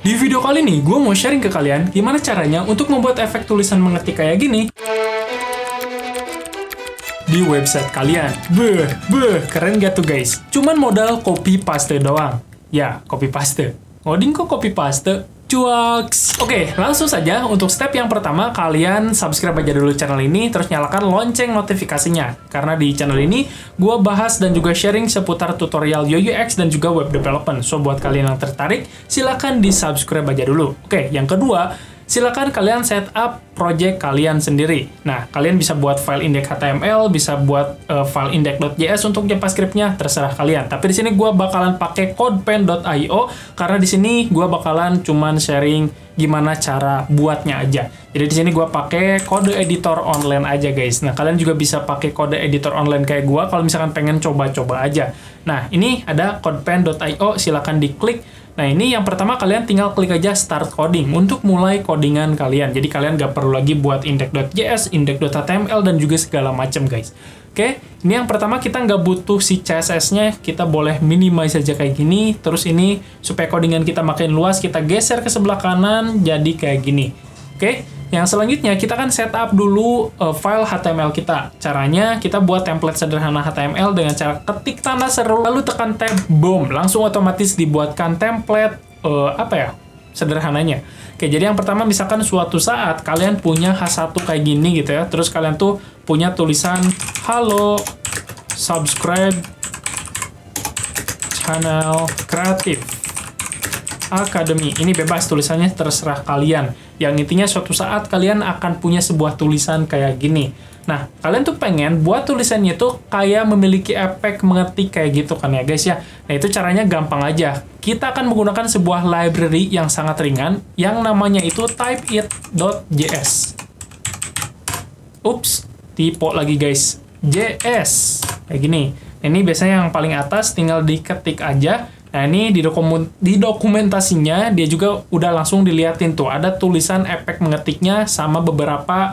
Di video kali ini, gue mau sharing ke kalian gimana caranya untuk membuat efek tulisan mengetik kayak gini di website kalian. Keren gak tuh guys? Cuman modal copy paste doang. Ya, copy paste. Ngoding kok copy paste? Cuaks! Oke, langsung saja untuk step yang pertama, kalian subscribe aja dulu channel ini, terus nyalakan lonceng notifikasinya. Karena di channel ini, gue bahas dan juga sharing seputar tutorial UI UX dan juga web development. So, buat kalian yang tertarik, silahkan di-subscribe aja dulu. Oke, yang kedua, silakan kalian setup project kalian sendiri. Nah, kalian bisa buat file index HTML, bisa buat file index.js untuk JavaScript-nya, terserah kalian. Tapi di sini gue bakalan pakai codepen.io karena di sini gue bakalan cuman sharing gimana cara buatnya aja. Jadi di sini gue pakai kode editor online aja guys. Nah, kalian juga bisa pakai kode editor online kayak gue kalau misalkan pengen coba-coba aja. Nah, ini ada codepen.io, silakan diklik. Nah, ini yang pertama kalian tinggal klik aja start coding untuk mulai codingan kalian. Jadi kalian nggak perlu lagi buat index.js, index.html, dan juga segala macam guys. Oke, ini yang pertama kita nggak butuh si CSS-nya, kita boleh minimize saja kayak gini. Terus ini supaya codingan kita makin luas, kita geser ke sebelah kanan jadi kayak gini. Oke, yang selanjutnya kita akan setup dulu file HTML kita. Caranya kita buat template sederhana HTML dengan cara ketik tanda seru, lalu tekan tab, boom, langsung otomatis dibuatkan template sederhananya. Oke, jadi yang pertama misalkan suatu saat kalian punya H1 kayak gini gitu ya, terus kalian tuh punya tulisan halo, subscribe channel kreatif Academy. Ini bebas tulisannya, terserah kalian. Yang intinya suatu saat kalian akan punya sebuah tulisan kayak gini. Nah, kalian tuh pengen buat tulisannya tuh kayak memiliki efek mengetik kayak gitu kan ya guys ya. Nah, itu caranya gampang aja. Kita akan menggunakan sebuah library yang sangat ringan yang namanya itu typeit.js. Ups, typo lagi guys. JS. Kayak gini. Nah, ini biasanya yang paling atas, tinggal diketik aja. Nah, ini di dokumentasinya dia juga udah langsung diliatin tuh. Ada tulisan efek mengetiknya sama beberapa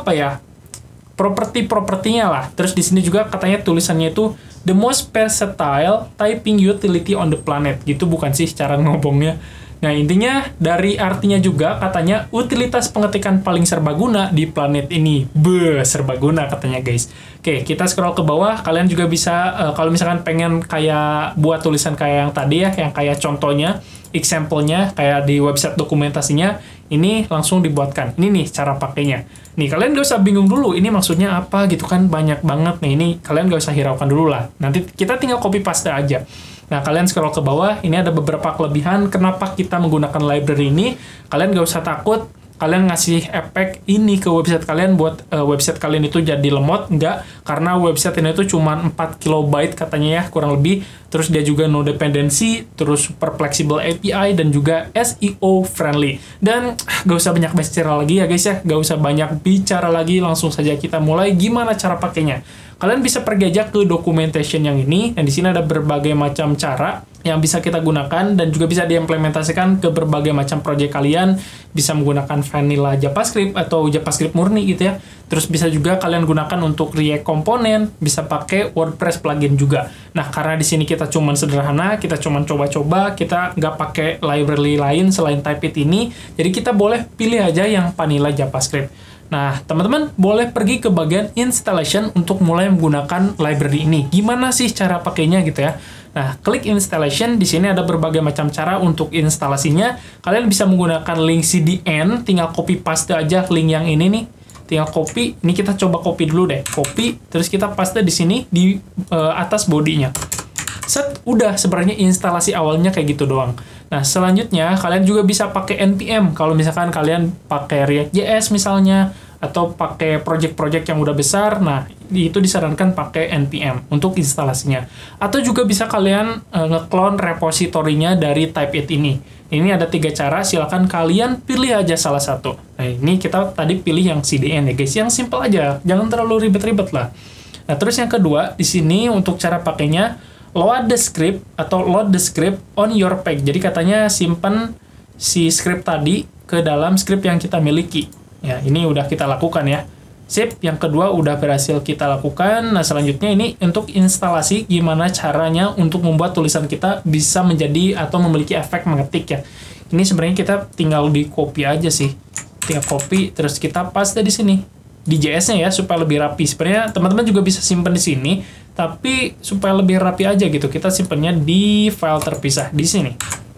properti-propertinya lah. Terus di sini juga katanya tulisannya itu the most versatile typing utility on the planet. Gitu bukan sih cara ngomongnya. Nah, intinya dari artinya juga katanya utilitas pengetikan paling serbaguna di planet ini. Serbaguna katanya guys. Oke, kita scroll ke bawah. Kalian juga bisa, kalau misalkan pengen kayak buat tulisan kayak yang tadi ya, yang kayak contohnya, example-nya, kayak di website dokumentasinya, ini langsung dibuatkan. Ini nih cara pakainya. Nih, kalian gak usah bingung dulu, ini maksudnya apa gitu kan, banyak banget. Nih, ini kalian gak usah hiraukan dulu lah. Nanti kita tinggal copy paste aja. Nah, kalian scroll ke bawah, ini ada beberapa kelebihan kenapa kita menggunakan library ini. Kalian gak usah takut, kalian ngasih efek ini ke website kalian buat website kalian itu jadi lemot. Enggak, karena website ini tuh cuma 4 kilobyte katanya ya, kurang lebih. Terus dia juga no dependency, terus super flexible API, dan juga SEO friendly. Dan gak usah banyak bicara lagi ya guys ya, gak usah banyak bicara lagi, langsung saja kita mulai gimana cara pakainya. Kalian bisa pergi aja ke documentation yang ini, dan di sini ada berbagai macam cara yang bisa kita gunakan dan juga bisa diimplementasikan ke berbagai macam project kalian. Bisa menggunakan vanilla JavaScript atau JavaScript murni gitu ya. Terus bisa juga kalian gunakan untuk React komponen, bisa pakai WordPress plugin juga. Nah, karena di sini kita cuman sederhana, kita cuman coba-coba, kita nggak pakai library lain selain Typeit ini, jadi kita boleh pilih aja yang vanilla JavaScript. Nah, teman-teman boleh pergi ke bagian installation untuk mulai menggunakan library ini. Gimana sih cara pakainya gitu ya? Nah, klik installation, di sini ada berbagai macam cara untuk instalasinya. Kalian bisa menggunakan link CDN, tinggal copy paste aja link yang ini nih. Tinggal copy, ini kita coba copy dulu deh. Copy, terus kita paste di sini di atas bodinya. Set, udah sebenarnya instalasi awalnya kayak gitu doang. Nah, selanjutnya kalian juga bisa pakai NPM kalau misalkan kalian pakai React.js misalnya, atau pakai project-project yang udah besar. Nah, itu disarankan pakai NPM untuk instalasinya. Atau juga bisa kalian nge-clone repositorinya dari Typeit ini. Ini ada 3 cara, silakan kalian pilih aja salah satu. Nah, ini kita tadi pilih yang CDN ya guys, yang simple aja, jangan terlalu ribet-ribet lah. Nah, terus yang kedua, di sini untuk cara pakainya, load the script atau load the script on your page. Jadi katanya simpan si script tadi ke dalam script yang kita miliki. Ya, ini udah kita lakukan ya. Sip, yang kedua udah berhasil kita lakukan. Nah, selanjutnya ini untuk instalasi gimana caranya untuk membuat tulisan kita bisa menjadi atau memiliki efek mengetik ya. Ini sebenarnya kita tinggal di copy aja sih. Tinggal copy, terus kita paste di sini. Di JS-nya ya, supaya lebih rapi. Sebenarnya teman-teman juga bisa simpan di sini, tapi supaya lebih rapi aja gitu, kita simpannya di file terpisah di sini.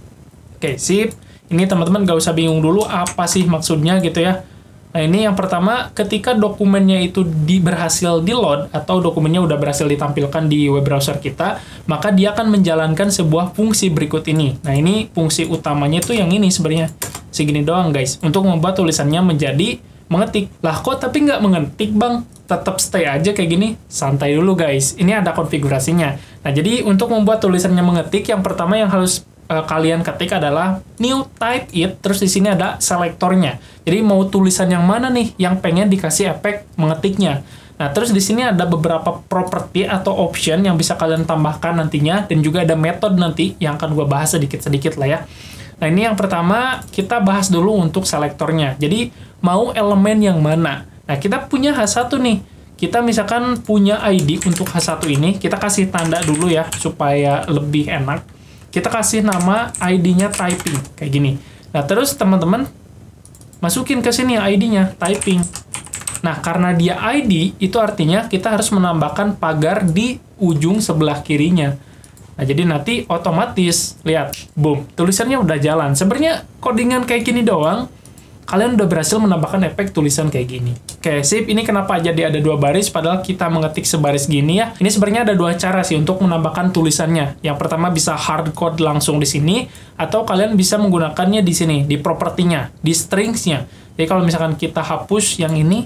Oke, sip. Ini teman-teman gak usah bingung dulu apa sih maksudnya gitu ya. Nah, ini yang pertama, ketika dokumennya itu berhasil di-load atau dokumennya udah berhasil ditampilkan di web browser kita, maka dia akan menjalankan sebuah fungsi berikut ini. Nah, ini fungsi utamanya itu yang ini sebenarnya. Segini doang, guys. Untuk membuat tulisannya menjadi mengetik. Lah, kok tapi nggak mengetik, Bang? Tetap stay aja kayak gini. Santai dulu, guys. Ini ada konfigurasinya. Nah, jadi untuk membuat tulisannya mengetik, yang pertama yang harus kalian ketik adalah new type it, terus di sini ada selektornya. Jadi mau tulisan yang mana nih yang pengen dikasih efek mengetiknya. Nah, terus di sini ada beberapa property atau option yang bisa kalian tambahkan nantinya, dan juga ada metode nanti yang akan gue bahas sedikit-sedikit lah ya. Nah, ini yang pertama kita bahas dulu untuk selektornya. Jadi mau elemen yang mana? Nah, kita punya H1 nih. Kita misalkan punya ID untuk H1 ini, kita kasih tanda dulu ya supaya lebih enak. Kita kasih nama ID-nya typing, kayak gini. Nah, terus teman-teman masukin ke sini ID-nya, typing. Nah, karena dia ID, itu artinya kita harus menambahkan pagar di ujung sebelah kirinya. Nah, jadi nanti otomatis, lihat, boom, tulisannya udah jalan. Sebenarnya codingan kayak gini doang, kalian udah berhasil menambahkan efek tulisan kayak gini. Oke, sip. Ini kenapa jadi ada 2 baris, padahal kita mengetik sebaris gini ya. Ini sebenarnya ada 2 cara sih untuk menambahkan tulisannya. Yang pertama bisa hardcode langsung di sini, atau kalian bisa menggunakannya di sini, di propertinya, di stringsnya. Jadi kalau misalkan kita hapus yang ini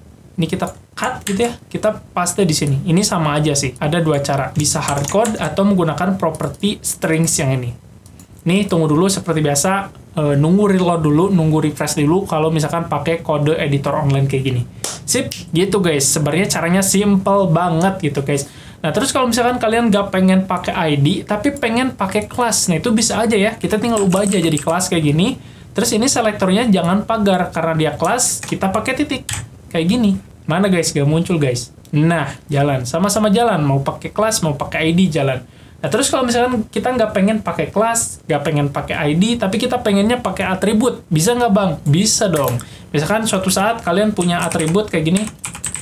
kita cut gitu ya, kita paste di sini. Ini sama aja sih. Ada 2 cara, bisa hardcode atau menggunakan properti strings yang ini. Nih, tunggu dulu seperti biasa, nunggu reload dulu, nunggu refresh dulu kalau misalkan pakai kode editor online kayak gini. Sip, gitu guys. Sebenarnya caranya simple banget gitu guys. Nah, terus kalau misalkan kalian nggak pengen pakai ID, tapi pengen pakai kelas, nah itu bisa aja ya. Kita tinggal ubah aja jadi kelas kayak gini. Terus ini selektornya jangan pagar, karena dia kelas, kita pakai titik. Kayak gini. Mana guys? Gak muncul guys. Nah, jalan. Sama-sama jalan. Mau pakai kelas, mau pakai ID, jalan. Nah, terus kalau misalkan kita nggak pengen pakai kelas, nggak pengen pakai ID, tapi kita pengennya pakai atribut, bisa nggak Bang? Bisa dong. Misalkan suatu saat kalian punya atribut kayak gini,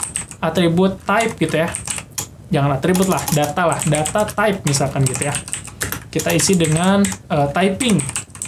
atribut type gitu ya. Jangan atribut lah, data type misalkan gitu ya. Kita isi dengan typing.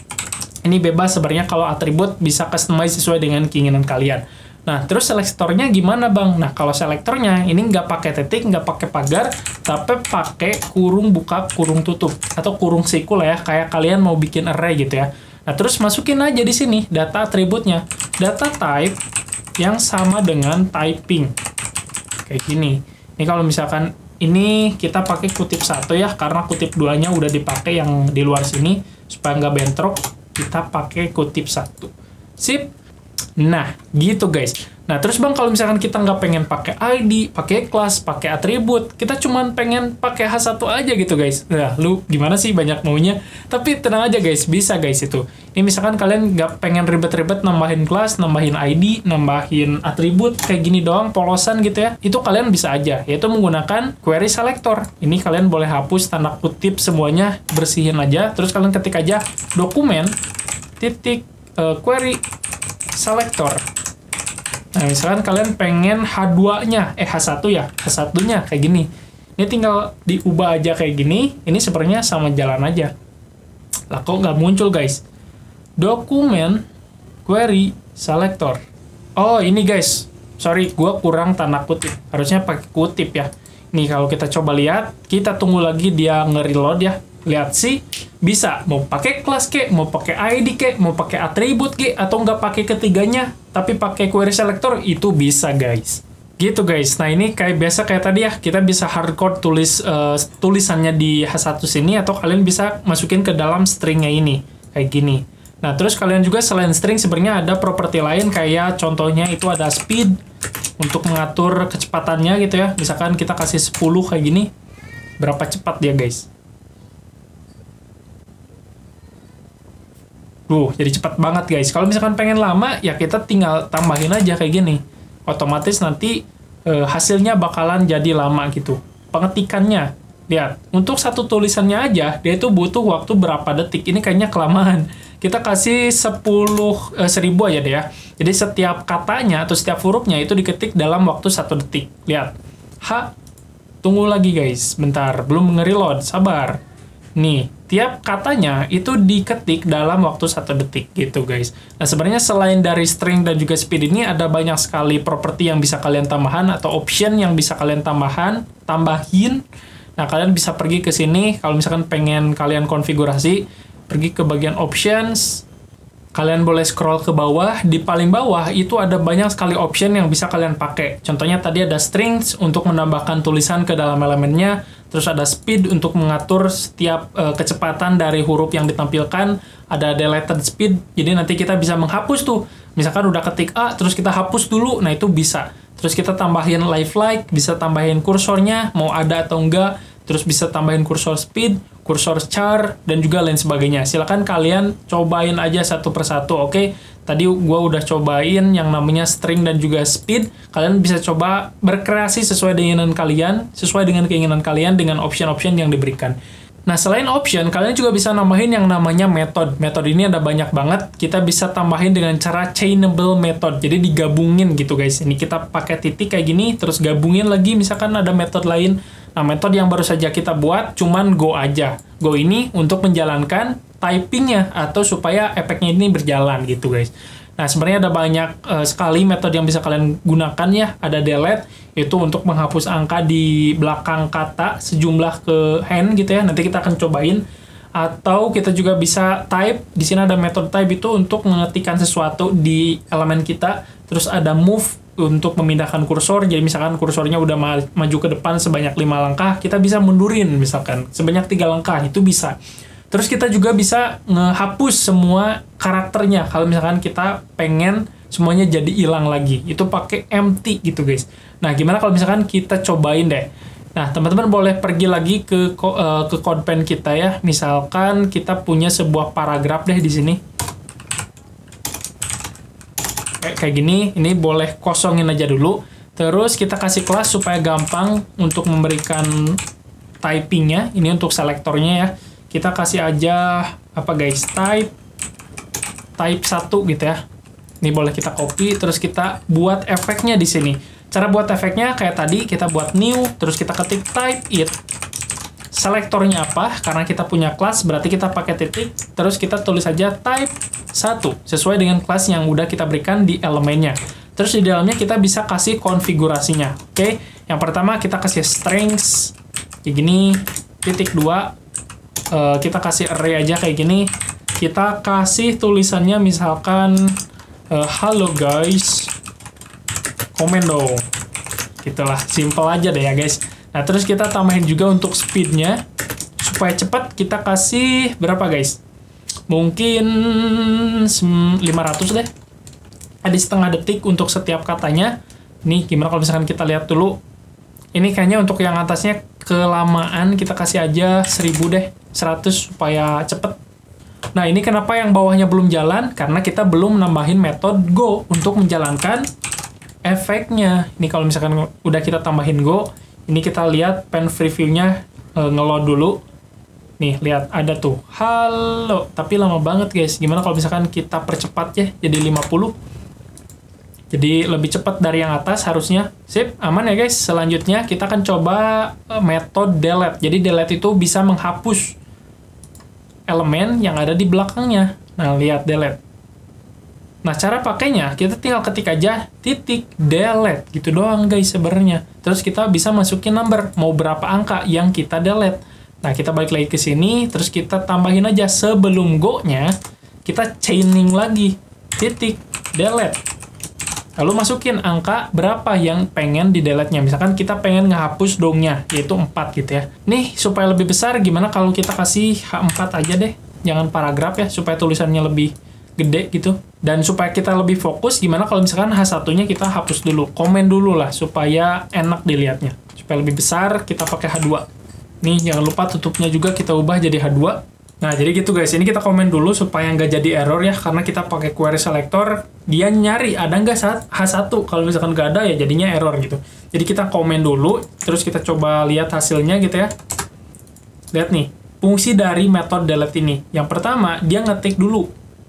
Ini bebas sebenarnya, kalau atribut bisa customize sesuai dengan keinginan kalian. Nah, terus selektornya gimana Bang? Nah, kalau selektornya ini nggak pakai titik, nggak pakai pagar, tapi pakai kurung buka, kurung tutup, atau kurung siku lah ya, kayak kalian mau bikin array gitu ya. Nah, terus masukin aja di sini data atributnya, data type yang sama dengan typing. Kayak gini. Ini kalau misalkan ini kita pakai kutip 1 ya, karena kutip 2-nya udah dipakai yang di luar sini, supaya nggak bentrok, kita pakai kutip 1. Sip. Nah, gitu guys. Nah, terus Bang, kalau misalkan kita nggak pengen pakai ID, pakai kelas, pakai atribut, kita cuman pengen pakai H1 aja gitu guys. Nah, lu gimana sih, banyak maunya? Tapi tenang aja guys, bisa guys itu. Ini misalkan kalian nggak pengen ribet-ribet nambahin kelas, nambahin ID, nambahin atribut, kayak gini doang, polosan gitu ya. Itu kalian bisa aja, yaitu menggunakan query selector. Ini kalian boleh hapus tanda kutip semuanya, bersihin aja. Terus kalian ketik aja dokumen, titik, query selector. Nah, misalkan kalian pengen H2-nya, H1 ya, H1-nya kayak gini. Ini tinggal diubah aja kayak gini, ini sebenarnya sama jalan aja. Lah, kok nggak muncul, guys? Dokumen, query, selector. Oh, ini guys. Sorry, gua kurang tanda kutip. Harusnya pakai kutip ya. Nih, kalau kita coba lihat, kita tunggu lagi dia nge-reload ya. Lihat sih, bisa mau pakai kelas kek, mau pakai ID kek, mau pakai atribut kek, atau nggak pakai ketiganya, tapi pakai query selector, itu bisa guys. Gitu guys. Nah, ini kayak biasa kayak tadi ya, kita bisa hardcode tulisannya di H1 sini, atau kalian bisa masukin ke dalam stringnya ini, kayak gini. Nah, terus kalian juga selain string sebenarnya ada properti lain, kayak contohnya itu ada speed, untuk mengatur kecepatannya gitu ya. Misalkan kita kasih 10 kayak gini, berapa cepat dia guys. Jadi cepat banget guys. Kalau misalkan pengen lama, ya kita tinggal tambahin aja kayak gini. Otomatis nanti hasilnya bakalan jadi lama gitu. Pengetikannya, lihat. Untuk satu tulisannya aja, dia itu butuh waktu berapa detik. Ini kayaknya kelamaan. kita kasih 1000 aja deh ya. Jadi setiap katanya atau setiap hurufnya itu diketik dalam waktu 1 detik. Lihat. Tunggu lagi guys, bentar, belum nge-reload, sabar. Nih, tiap katanya itu diketik dalam waktu 1 detik gitu guys. Nah sebenarnya selain dari string dan juga speed ini ada banyak sekali properti yang bisa kalian tambahan atau option yang bisa kalian tambahin. Nah kalian bisa pergi ke sini kalau misalkan pengen kalian konfigurasi, pergi ke bagian options. Kalian boleh scroll ke bawah, di paling bawah itu ada banyak sekali option yang bisa kalian pakai. Contohnya tadi ada strings untuk menambahkan tulisan ke dalam elemennya, terus ada speed untuk mengatur setiap kecepatan dari huruf yang ditampilkan, ada deleted speed, jadi nanti kita bisa menghapus tuh. Misalkan udah ketik A, terus kita hapus dulu, nah itu bisa. Terus kita tambahin lifelike, bisa tambahin kursornya, mau ada atau enggak, terus bisa tambahin kursor speed, kursor char, dan juga lain sebagainya. Silakan kalian cobain aja satu persatu, oke? Tadi gua udah cobain yang namanya string dan juga speed. Kalian bisa coba berkreasi sesuai dengan keinginan kalian dengan option-option yang diberikan. Nah, selain option, kalian juga bisa nambahin yang namanya method. Method ini ada banyak banget. Kita bisa tambahin dengan cara chainable method. Jadi digabungin gitu guys. Ini kita pakai titik kayak gini, terus gabungin lagi misalkan ada method lain. Nah, metode yang baru saja kita buat cuman go aja. Go ini untuk menjalankan typingnya atau supaya efeknya ini berjalan gitu guys. Nah, sebenarnya ada banyak sekali metode yang bisa kalian gunakan ya. Ada delete, itu untuk menghapus angka di belakang kata sejumlah ke n gitu ya. Nanti kita akan cobain. Atau kita juga bisa type. Di sini ada metode type itu untuk mengetikkan sesuatu di elemen kita. Terus ada move untuk memindahkan kursor. Jadi misalkan kursornya udah maju ke depan sebanyak 5 langkah, kita bisa mundurin misalkan sebanyak 3 langkah, itu bisa. Terus kita juga bisa ngehapus semua karakternya kalau misalkan kita pengen semuanya jadi hilang lagi. Itu pakai empty gitu guys. Nah, gimana kalau misalkan kita cobain deh. Nah, teman-teman boleh pergi lagi ke CodePen kita ya. Misalkan kita punya sebuah paragraf deh di sini. Kayak gini, ini boleh kosongin aja dulu. Terus kita kasih kelas supaya gampang untuk memberikan typingnya. Ini untuk selektornya ya. Kita kasih aja apa guys, type 1 gitu ya. Ini boleh kita copy, terus kita buat efeknya di sini. Cara buat efeknya kayak tadi, kita buat new, terus kita ketik type it. Selektornya apa? Karena kita punya kelas, berarti kita pakai titik, terus kita tulis aja type 1, sesuai dengan kelas yang udah kita berikan di elemennya. Terus di dalamnya kita bisa kasih konfigurasinya. Oke, yang pertama kita kasih strings, kayak gini, titik 2, kita kasih array aja kayak gini. Kita kasih tulisannya misalkan halo guys, komen dong. Gitulah, simple aja deh ya guys. Nah, terus kita tambahin juga untuk speednya supaya cepat. Kita kasih berapa guys? Mungkin 500 deh. Ada setengah detik untuk setiap katanya. Nih, gimana kalau misalkan kita lihat dulu. Ini kayaknya untuk yang atasnya kelamaan, kita kasih aja 1000 deh. 100 supaya cepet. Nah, ini kenapa yang bawahnya belum jalan? Karena kita belum nambahin metode go untuk menjalankan efeknya. Ini kalau misalkan udah kita tambahin go, ini kita lihat pen preview-nya nge-load dulu. Nih, lihat ada tuh. Halo, tapi lama banget guys. Gimana kalau misalkan kita percepat ya jadi 50? Jadi lebih cepat dari yang atas harusnya. Sip, aman ya guys. Selanjutnya kita akan coba metode delete. Jadi delete itu bisa menghapus elemen yang ada di belakangnya. Nah, lihat delete. Nah, cara pakainya kita tinggal ketik aja titik delete gitu doang guys sebenarnya. Terus kita bisa masukin number, mau berapa angka yang kita delete. Nah, kita balik lagi ke sini, terus kita tambahin aja sebelum go-nya, kita chaining lagi titik delete. Lalu masukin angka berapa yang pengen di delete-nya. Misalkan kita pengen ngehapus dongnya, yaitu 4 gitu ya. Nih, supaya lebih besar, gimana kalau kita kasih H4 aja deh. Jangan paragraf ya, supaya tulisannya lebih gede gitu. Dan supaya kita lebih fokus, gimana kalau misalkan H1-nya kita hapus dulu. Komen dulu lah, supaya enak dilihatnya. Supaya lebih besar, kita pakai H2. Nih, jangan lupa tutupnya juga kita ubah jadi H2. Nah, jadi gitu guys, ini kita komen dulu supaya nggak jadi error ya, karena kita pakai query selector, dia nyari ada nggak H1, kalau misalkan nggak ada ya jadinya error gitu. Jadi kita komen dulu, terus kita coba lihat hasilnya gitu ya. Lihat nih, fungsi dari metode delete ini. Yang pertama, dia ngetik dulu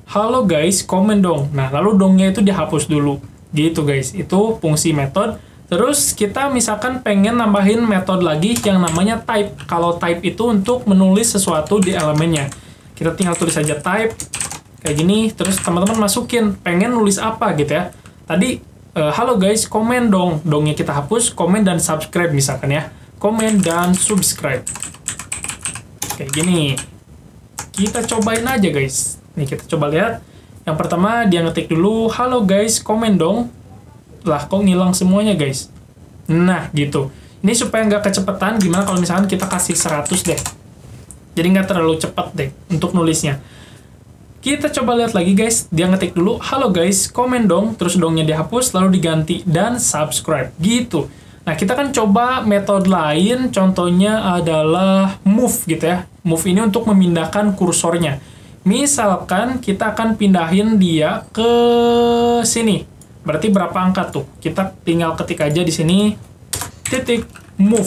halo guys, komen dong. Nah, lalu dongnya itu dihapus dulu. Gitu guys, itu fungsi method. Terus kita misalkan pengen nambahin metode lagi yang namanya type. Kalau type itu untuk menulis sesuatu di elemennya. Kita tinggal tulis aja type, kayak gini, terus teman-teman masukin, pengen nulis apa gitu ya. Tadi, halo guys, komen dong. Dongnya kita hapus, komen dan subscribe misalkan ya. Komen dan subscribe. Kayak gini. Kita cobain aja guys. Nih kita coba lihat. Yang pertama dia ngetik dulu, halo guys, komen dong. Lah kok ngilang semuanya guys. Nah gitu. Ini supaya nggak kecepatan, gimana kalau misalkan kita kasih 100 deh. Jadi nggak terlalu cepat deh untuk nulisnya. Kita coba lihat lagi guys. Dia ngetik dulu, halo guys, komen dong. Terus dongnya dihapus, lalu diganti dan subscribe. Gitu. Nah, kita kan coba metode lain, contohnya adalah move gitu ya. Move ini untuk memindahkan kursornya. Misalkan kita akan pindahin dia ke sini. Berarti berapa angka tuh? Kita tinggal ketik aja di sini, titik, move.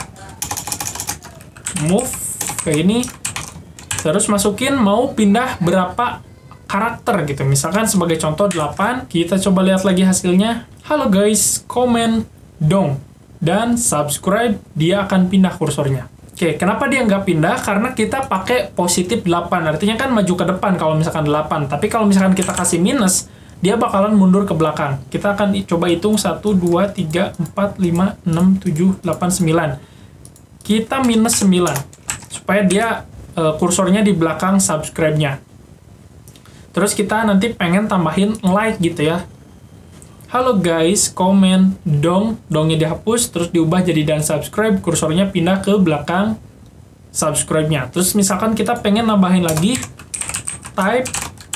Move, kayak ini. Terus masukin mau pindah berapa karakter gitu. Misalkan sebagai contoh 8, kita coba lihat lagi hasilnya. Halo guys, komen dong dan subscribe, dia akan pindah kursornya. Oke, kenapa dia nggak pindah? Karena kita pakai positif 8, artinya kan maju ke depan kalau misalkan 8, tapi kalau misalkan kita kasih minus, dia bakalan mundur ke belakang. Kita akan coba hitung 1, 2, 3, 4, 5, 6, 7, 8, 9. Kita minus 9, supaya dia kursornya di belakang subscribe-nya. Terus kita nanti pengen tambahin like gitu ya. Halo guys, komen dong, dongnya dihapus, terus diubah jadi dan subscribe, kursornya pindah ke belakang subscribe-nya. Terus misalkan kita pengen nambahin lagi, type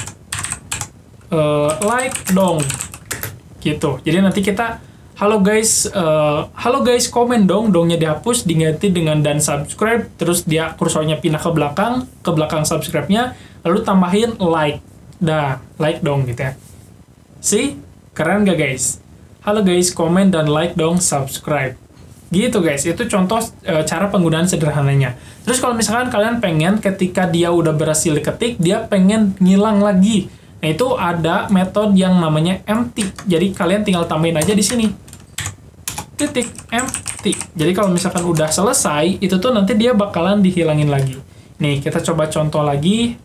like dong, gitu. Jadi nanti kita, halo guys, komen dong, dongnya dihapus, diganti dengan dan subscribe, terus dia kursornya pindah ke belakang subscribe-nya, lalu tambahin like, like dong gitu ya. See? Keren gak guys? Halo guys, komen dan like dong, subscribe. Gitu guys, itu contoh cara penggunaan sederhananya. Terus kalau misalkan kalian pengen ketika dia udah berhasil diketik, dia pengen ngilang lagi. Nah itu ada metode yang namanya empty. Jadi kalian tinggal tambahin aja di sini. Titik, empty. Jadi kalau misalkan udah selesai, itu tuh nanti dia bakalan dihilangin lagi. Nih, kita coba contoh lagi.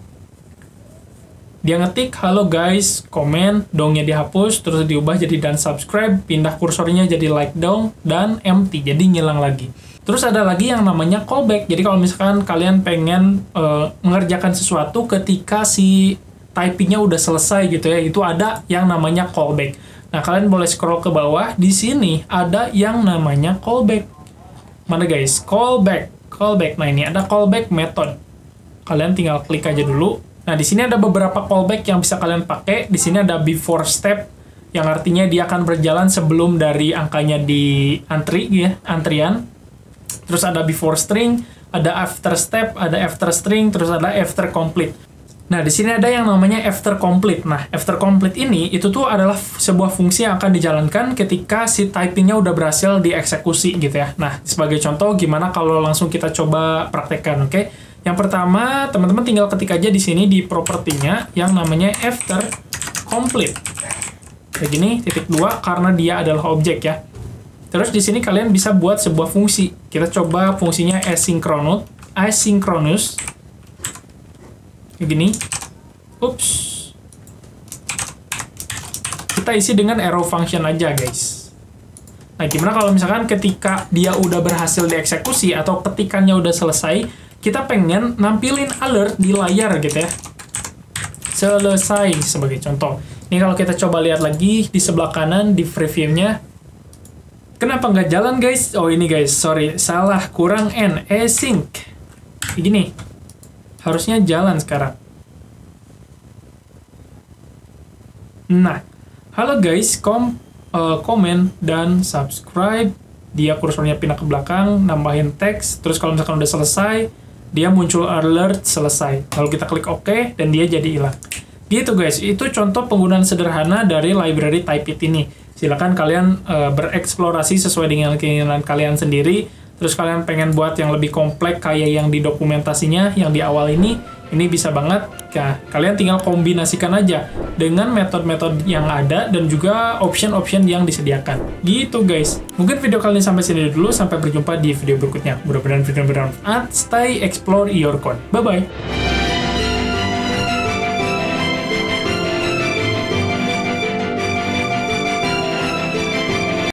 Dia ngetik, halo guys, komen, dongnya dihapus, terus diubah jadi dan subscribe, pindah kursornya jadi like dong, dan empty, jadi ngilang lagi. Terus ada lagi yang namanya callback. Jadi kalau misalkan kalian pengen mengerjakan sesuatu ketika si typingnya udah selesai gitu ya, itu ada yang namanya callback. Nah, kalian boleh scroll ke bawah, di sini ada yang namanya callback. Mana guys? Callback. Nah, ini ada callback method. Kalian tinggal klik aja dulu. Nah, di sini ada beberapa callback yang bisa kalian pakai. Di sini ada before step, yang artinya dia akan berjalan sebelum dari angkanya di antrian. Terus ada before string, ada after step, ada after string, terus ada after complete. Nah, di sini ada yang namanya after complete. Nah, after complete ini, itu tuh adalah sebuah fungsi yang akan dijalankan ketika si typingnya udah berhasil dieksekusi gitu ya. Nah, sebagai contoh, gimana kalau langsung kita coba praktekkan, oke? Yang pertama, teman-teman tinggal ketik aja di sini di propertinya yang namanya after complete. Kayak gini, titik 2 karena dia adalah objek ya. Terus di sini kalian bisa buat sebuah fungsi. Kita coba fungsinya asynchronous. Kayak gini. Ups. Kita isi dengan arrow function aja, guys. Nah, gimana kalau misalkan ketika dia udah berhasil dieksekusi atau ketikannya udah selesai, kita pengen nampilin alert di layar gitu ya. Selesai sebagai contoh. Ini kalau kita coba lihat lagi di sebelah kanan di preview-nya. Kenapa nggak jalan guys? Oh ini guys, sorry. Salah, kurang N. Async. Gini. Harusnya jalan sekarang. Nah. Halo guys, komen dan subscribe. Dia kursornya pindah ke belakang, nambahin teks. Terus kalau misalkan udah selesai, dia muncul alert selesai. Lalu kita klik OK, dan dia jadi hilang. Gitu guys, itu contoh penggunaan sederhana dari library Typeit ini. Silakan kalian bereksplorasi sesuai dengan keinginan kalian sendiri. Terus kalian pengen buat yang lebih kompleks kayak yang di dokumentasinya, yang di awal ini, Ini bisa banget, kalian tinggal kombinasikan aja dengan metode-metode yang ada dan juga option-option yang disediakan. Gitu guys. Mungkin video kali ini sampai sini dulu, sampai berjumpa di video berikutnya. Mudah-mudahan video bermanfaat. Stay explore your code. Bye-bye.